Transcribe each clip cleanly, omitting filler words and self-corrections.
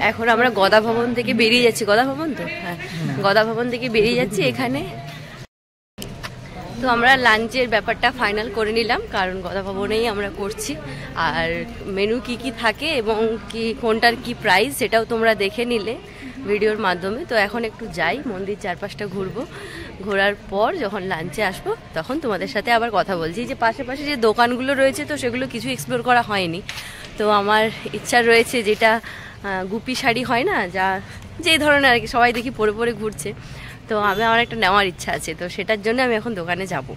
এখন আমরা গদা ভবন থেকে বেরিয়ে যাচ্ছি। গদা ভবন তো, হ্যাঁ, গদা ভবন থেকে বেরিয়ে যাচ্ছি এখানে। তো আমরা লাঞ্চের ব্যাপারটা ফাইনাল করে নিলাম, কারণ গদা ভবনেই আমরা করছি। আর মেনু কি কি থাকে এবং কি কোনটার কি প্রাইস সেটাও তোমরা দেখে নিলে ভিডিওর মাধ্যমে। তো এখন একটু যাই, মন্দির চারপাশটা ঘুরবো। ঘোরার পর যখন লাঞ্চে আসবো তখন তোমাদের সাথে আবার কথা বলছি। যে পাশে যে দোকানগুলো রয়েছে তো সেগুলো কিছু এক্সপ্লোর করা হয়নি। তো আমার ইচ্ছা রয়েছে যেটা গুপি শাড়ি হয় না, যা যেই ধরনের আর কি সবাই দেখি পরে পরে ঘুরছে, তো আমার একটা নেওয়ার ইচ্ছা আছে। তো সেটার জন্য আমি এখন দোকানে যাব।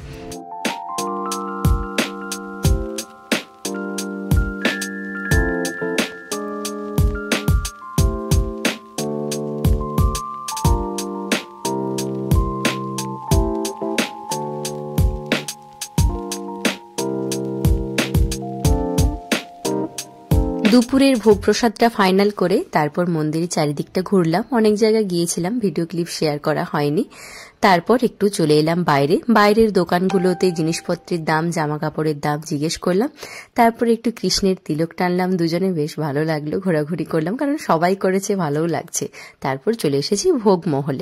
দুপুরের ভোগ প্রসাদটা ফাইনাল করে তারপর মন্দিরের চারিদিকটা ঘুরলাম। অনেক জায়গায় গিয়েছিলাম, ভিডিও ক্লিপ শেয়ার করা হয়নি। তারপর একটু চলে এলাম বাইরের দোকানগুলোতে জিনিসপত্রের দাম, জামা কাপড়ের দাম জিজ্ঞেস করলাম। তারপর একটু কৃষ্ণের তিলক টানলাম, দুজনে বেশ ভালো লাগলো। ঘোরাঘুরি করলাম, কারণ সবাই করেছে, ভালোও লাগছে। তারপর চলে এসেছি ভোগ মহলে।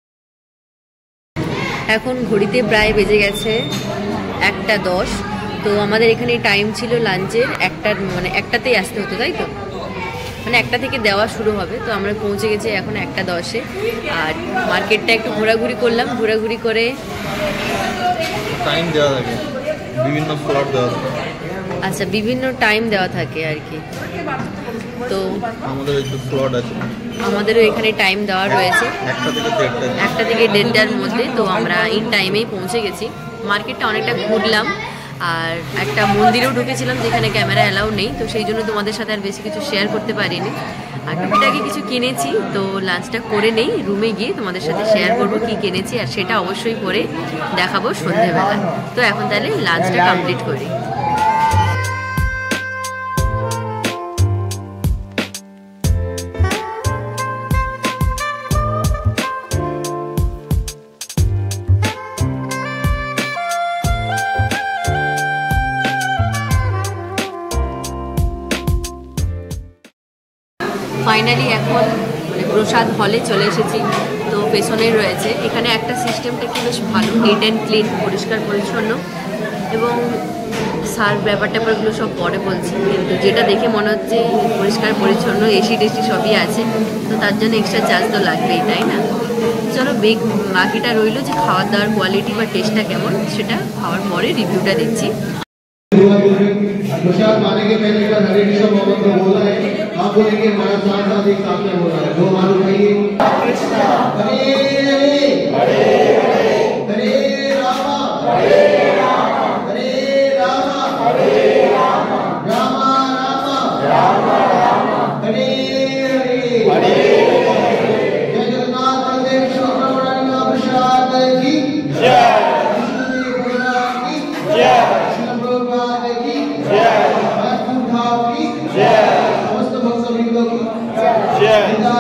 এখন ঘড়িতে প্রায় বেজে গেছে 1:10। তো আমাদের এখানে টাইম ছিল লাঞ্চের 1টাতেই আসতে হতো, তাই তো? 1টা থেকে দেওয়া শুরু হবে। তো আমরা পৌঁছে গেছি এখন 1:10-এ। আর মার্কেটটা একটু ঘোরাঘুরি করলাম। ঘোরাঘুরি করে টাইম দেওয়া থাকে, বিভিন্ন স্লট দেওয়া থাকে। আচ্ছা, বিভিন্ন টাইম দেওয়া থাকে আর কি। তো আমাদের একটু স্লট আছে, আমাদেরও এখানে টাইম দেওয়া রয়েছে 1টা থেকে 1:30-র মধ্যে। তো আমরা ইন টাইমেই পৌঁছে গেছি। মার্কেটটা অনেকটা ঘুরলাম, আর একটা মন্দিরেও ঢুকেছিলাম যেখানে ক্যামেরা অ্যালাউ নেই। তো সেই জন্য তোমাদের সাথে আর বেশি কিছু শেয়ার করতে পারিনি। আর টুকিটাকি কিছু কিনেছি। তো লাঞ্চটা করে নেই, রুমে গিয়ে তোমাদের সাথে শেয়ার করবো কি কিনেছি, আর সেটা অবশ্যই করে দেখাবো সন্ধ্যেবেলা। তো এখন তাহলে লাঞ্চটা কমপ্লিট করি। ফাইনালি এখন প্রসাদ হলে চলে এসেছি। তো পেছনেই রয়েছে, এখানে একটা সিস্টেমটা কি বেশ ভালো, নিট অ্যান্ড ক্লিন, পরিষ্কার পরিচ্ছন্ন। এবং সার্ভ ব্যাপারগুলো সব পরে বলছি, কিন্তু যেটা দেখে মনে হচ্ছে পরিষ্কার পরিচ্ছন্ন, এসি টেসি সবই আছে। তো তার জন্য এক্সট্রা চার্জ তো লাগবেই, তাই না? চলো বাকিটা রইল যে খাওয়ার দাওয়ার কোয়ালিটি বা টেস্টটা কেমন, সেটা খাওয়ার পরে রিভিউটা দিচ্ছি। प्रसाद पाने के पहले एक बार हरे कृष्ण भगवान को बोला है, आप बोलेंगे हमारा साथ साथ एक साथ में बोला है। दो मालूम खाइए, हरे हरे हरे रामा हरे रामा हरे रामा हरे रामा रामा रामा रामा रामा हरे हरे हरे। जय जगन्नाथ बलदेव सुब्रह्मण्य का प्रसाद की जय, विष्णुदेव भगवान की जय, कृष्ण भगवान की जय, समस्त भक्तवृंदों की जय।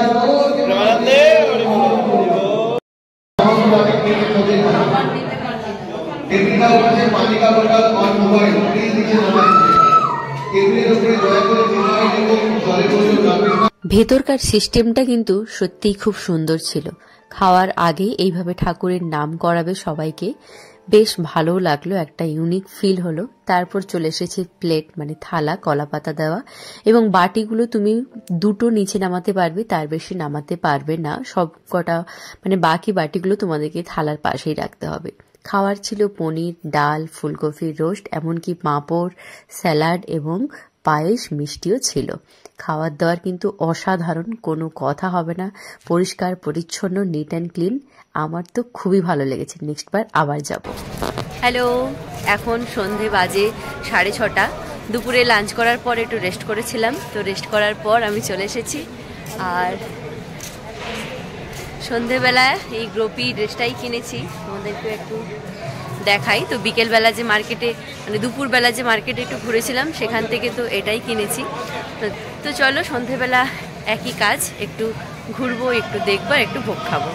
पानी का बोतल और मोबाइल प्लीज नीचे दबाएं। टेबिलेर উপরে দয়া করে মোবাইল এবং জলের বোতল রাখবেন না। ভেতরকার সিস্টেমটা কিন্তু সত্যিই খুব সুন্দর ছিল। খাওয়ার আগে এইভাবে ঠাকুরের নাম করাবে সবাইকে, বেশ ভালো লাগলো, একটা ইউনিক ফিল হলো। তারপর চলে এসেছে প্লেট, থালা, কলা পাতা দেওয়া, এবং বাটিগুলো তুমি দুটো নিচে নামাতে পারবে, তার বেশি নামাতে পারবে না। সব কটা বাকি বাটিগুলো তোমাদেরকে থালার পাশেই রাখতে হবে। খাওয়ার ছিল পনির, ডাল, ফুলকপির রোস্ট, এমনকি পাঁপড়, স্যালাড এবং পায়েস, মিষ্টিও ছিল। খাওয়ার দাওয়ার কিন্তু অসাধারণ, কোনো কথা হবে না, পরিষ্কার পরিচ্ছন্ন, নিট অ্যান্ড ক্লিন। আমার তো খুবই ভালো লেগেছে, নেক্সট বার আবার যাব। হ্যালো, এখন সন্ধে বাজে 6:30। দুপুরে লাঞ্চ করার পর একটু রেস্ট করেছিলাম। তো রেস্ট করার পর আমি চলে এসেছি। আর সন্ধেবেলায় এই গ্রোপি ড্রেসটাই কিনেছি, তোমাদেরকে একটু দেখাই। তো বিকেলবেলা যে মার্কেটে দুপুরবেলা যে মার্কেটে একটু ঘুরেছিলাম, সেখান থেকে তো এটাই কিনেছি। তো চলো, সন্ধেবেলা একই কাজ, একটু ঘুরবো, একটু দেখবো, একটু ভোগ খাবো।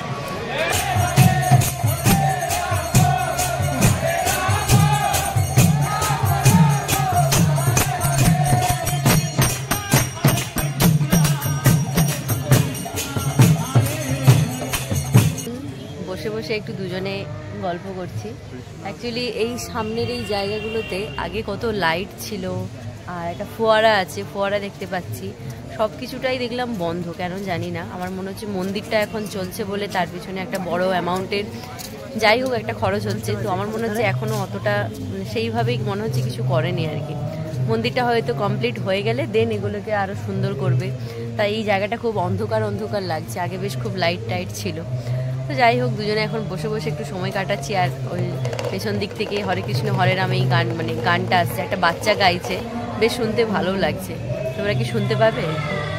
বসে বসে একটু দুজনে গল্প করছি। অ্যাকচুয়ালি এই সামনের এই জায়গাগুলোতে আগে কত লাইট ছিল, আর একটা ফোয়ারা আছে, ফোয়ারা দেখতে পাচ্ছি। সব কিছুটাই দেখলাম বন্ধ, কেন জানি না। আমার মনে হচ্ছে মন্দিরটা এখন চলছে বলে তার পিছনে একটা বড় অ্যামাউন্টের যাই হোক একটা খরচ হচ্ছে। তো আমার মনে হচ্ছে এখনও অতটা সেইভাবেই মনে হচ্ছে কিছু করেনি আর কি। মন্দিরটা হয়তো কমপ্লিট হয়ে গেলে দেন এগুলোকে আরও সুন্দর করবে। তাই এই জায়গাটা খুব অন্ধকার অন্ধকার লাগছে, আগে বেশ খুব লাইট টাইট ছিল। তো যাই হোক দুজনে এখন বসে বসে একটু সময় কাটাচ্ছি। আর ওই পেছন দিক থেকে হরে কৃষ্ণ হরে রাম এই গান মানে গানটা আসছে, একটা বাচ্চা গাইছে, বেশ শুনতে ভালো লাগছে। তোমরা কি শুনতে পাবে?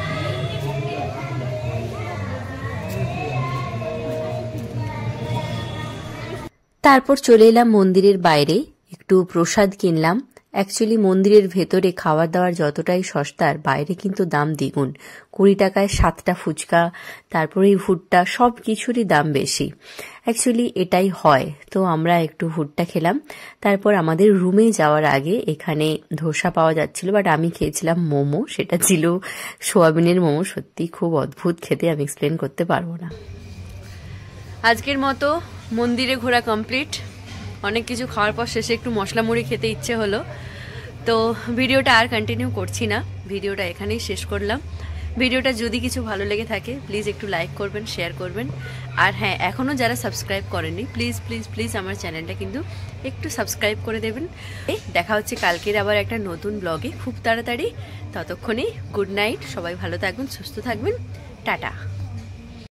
তারপর চলে এলাম মন্দিরের বাইরে, একটু প্রসাদ কিনলাম। অ্যাকচুয়ালি মন্দিরের ভেতরে খাবার দাবার যতটাই সস্তার, বাইরে কিন্তু দাম দ্বিগুণ। 20 টাকায় 7টা ফুচকা, তারপরে এই ভুট্টা, সব কিছুরই দাম বেশি। অ্যাকচুয়ালি এটাই হয়। তো আমরা একটু ভুট্টা খেলাম। তারপর আমাদের রুমে যাওয়ার আগে এখানে ধোসা পাওয়া যাচ্ছিল, বাট আমি খেয়েছিলাম মোমো। সেটা ছিল সোয়াবিনের মোমো, সত্যি খুব অদ্ভুত খেতে, আমি এক্সপ্লেন করতে পারবো না। আজকের মতো মন্দিরে ঘোরা কমপ্লিট। অনেক কিছু খাওয়ার পর শেষে একটু মশলা মুড়ি খেতে ইচ্ছে হলো। তো ভিডিওটা আর কন্টিনিউ করছি না, ভিডিওটা এখানেই শেষ করলাম। ভিডিওটা যদি কিছু ভালো লেগে থাকে প্লিজ একটু লাইক করবেন, শেয়ার করবেন। আর হ্যাঁ, এখনও যারা সাবস্ক্রাইব করেনি প্লিজ প্লিজ প্লিজ আমার চ্যানেলটা কিন্তু একটু সাবস্ক্রাইব করে দেবেন। দেখা হচ্ছে কালকের আবার একটা নতুন ব্লগে খুব তাড়াতাড়ি। ততক্ষণে গুড নাইট, সবাই ভালো থাকবেন, সুস্থ থাকবেন, টাটা।